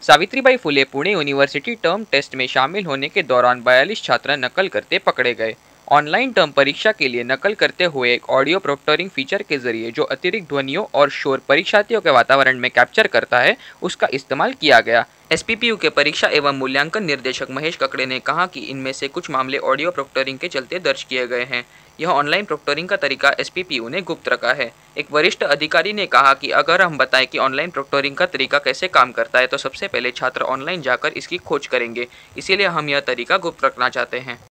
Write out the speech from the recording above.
Savitribai Phule Pune university term test में शामिल होने के दौरान 42 छात्र नकल करते पकड़े गए। ऑनलाइन टर्म परीक्षा के लिए नकल करते हुए एक ऑडियो प्रोक्टरिंग फीचर के जरिए जो अतिरिक्त ध्वनियों और शोर परीक्षार्थियों के वातावरण में कैप्चर करता है, उसका इस्तेमाल किया गया। एसपीपीयू के परीक्षा एवं मूल्यांकन निर्देशक महेश ककड़े ने कहा कि इनमें से कुछ मामले ऑडियो प्रोक्टरिंग के चलते दर्ज किए गए हैं। यह ऑनलाइन प्रोक्टरिंग का तरीका एसपीपीयू ने गुप्त रखा है। एक वरिष्ठ अधिकारी ने कहा कि अगर हम बताएं कि ऑनलाइन प्रोक्टरिंग का तरीका कैसे काम करता है तो सबसे पहले छात्र ऑनलाइन जाकर इसकी खोज करेंगे, इसीलिए हम यह तरीका गुप्त रखना चाहते हैं।